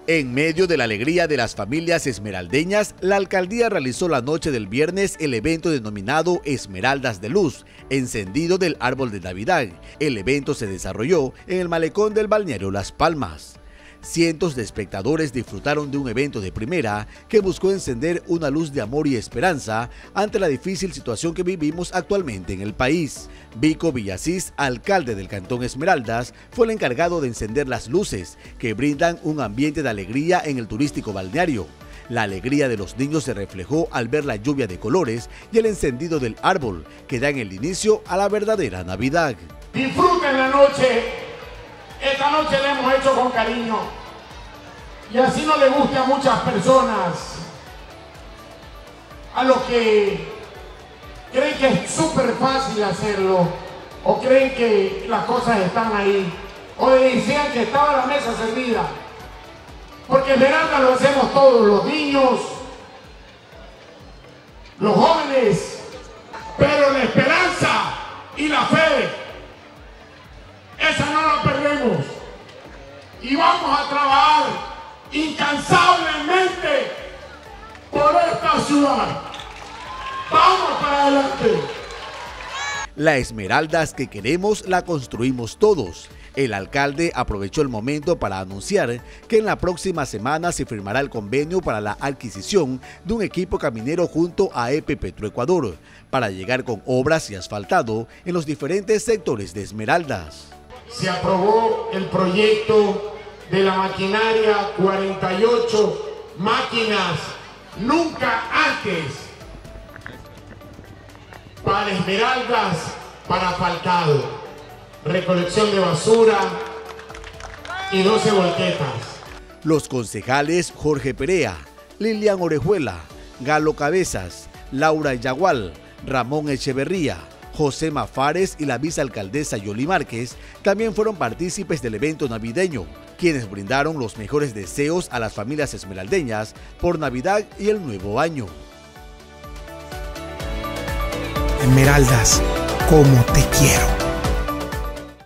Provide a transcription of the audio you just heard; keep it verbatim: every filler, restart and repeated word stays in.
En medio de la alegría de las familias esmeraldeñas, la alcaldía realizó la noche del viernes el evento denominado Esmeraldas de Luz, encendido del árbol de Navidad. El evento se desarrolló en el malecón del balneario Las Palmas. Cientos de espectadores disfrutaron de un evento de primera que buscó encender una luz de amor y esperanza ante la difícil situación que vivimos actualmente en el país. Vico Villasís, alcalde del Cantón Esmeraldas, fue el encargado de encender las luces que brindan un ambiente de alegría en el turístico balneario. La alegría de los niños se reflejó al ver la lluvia de colores y el encendido del árbol, que dan el inicio a la verdadera Navidad. Disfruten la noche. Esta noche la hemos hecho con cariño y así no le gusta a muchas personas, a los que creen que es súper fácil hacerlo o creen que las cosas están ahí o decían que estaba la mesa servida, porque Esmeralda lo hacemos todos, los niños, los jóvenes, pero la esperanza y la fe, esa no la perdemos y vamos a trabajar incansablemente por esta ciudad. Vamos para adelante. La Esmeraldas que queremos la construimos todos. El alcalde aprovechó el momento para anunciar que en la próxima semana se firmará el convenio para la adquisición de un equipo caminero junto a E P Petroecuador para llegar con obras y asfaltado en los diferentes sectores de Esmeraldas. Se aprobó el proyecto de la maquinaria, cuarenta y ocho máquinas, nunca antes, para Esmeraldas, para asfaltado, recolección de basura y doce volquetas. Los concejales Jorge Perea, Lilian Orejuela, Galo Cabezas, Laura Yagual, Ramón Echeverría, José Mafares y la vicealcaldesa Yoli Márquez también fueron partícipes del evento navideño, quienes brindaron los mejores deseos a las familias esmeraldeñas por Navidad y el nuevo año. Esmeraldas, como te quiero.